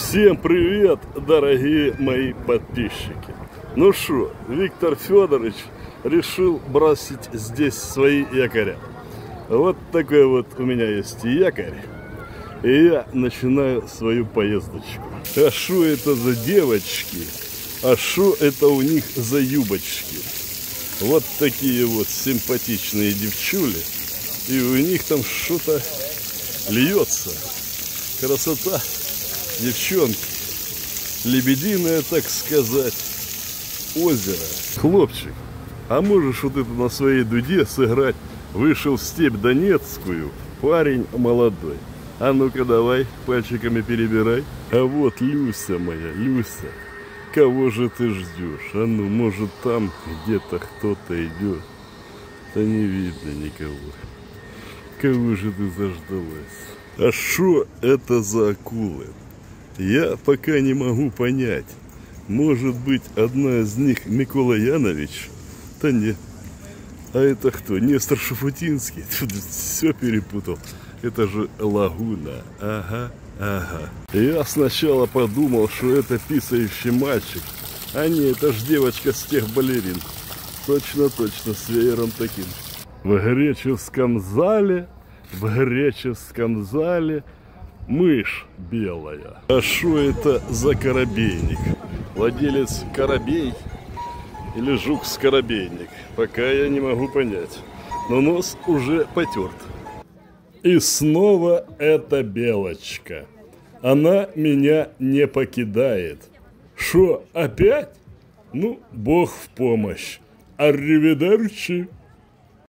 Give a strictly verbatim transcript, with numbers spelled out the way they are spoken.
Всем привет, дорогие мои подписчики. Ну что, Виктор Федорович решил бросить здесь свои якоря. Вот такой вот у меня есть якорь. И я начинаю свою поездочку. А что это за девочки? А что это у них за юбочки? Вот такие вот симпатичные девчули. И у них там что-то льется. Красота. Девчонки. Лебединое, так сказать, озеро. Хлопчик, а можешь вот это на своей дуде сыграть? Вышел в степь Донецкую, парень молодой. А ну-ка давай, пальчиками перебирай. А вот Люся моя, Люся. Кого же ты ждешь? А ну, может, там где-то кто-то идет. Да не видно никого. Кого же ты заждалась? А что это за акулы? Я пока не могу понять. Может быть, одна из них Микола Янович? Да нет. А это кто? Нестор Шуфутинский? Тут все перепутал. Это же лагуна. Ага, ага. Я сначала подумал, что это писающий мальчик. А не, это ж девочка с тех балерин. Точно, точно, с веером таким. В греческом зале, в греческом зале мышь белая. А что это за коробейник? Владелец Коробей или Жук-скоробейник? Пока я не могу понять. Но нос уже потерт. И снова эта белочка. Она меня не покидает. Шо, опять? Ну, Бог в помощь. Арриведерчи.